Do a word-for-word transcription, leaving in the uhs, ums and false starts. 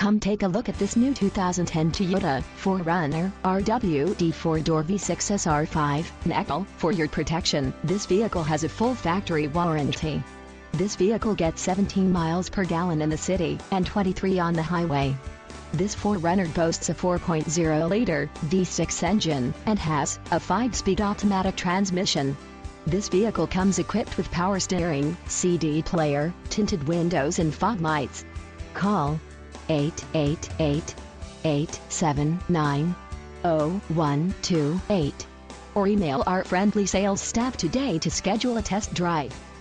Come take a look at this new two thousand ten Toyota four runner R W D four-door V six S R five. Natl. For your protection, this vehicle has a full factory warranty. This vehicle gets seventeen miles per gallon in the city and twenty-three on the highway. This four runner boasts a four point oh liter V six engine and has a five-speed automatic transmission. This vehicle comes equipped with power steering, C D player, tinted windows and fog lights. Call eight eight eight, eight seven nine, zero one two eight or email our friendly sales staff today to schedule a test drive.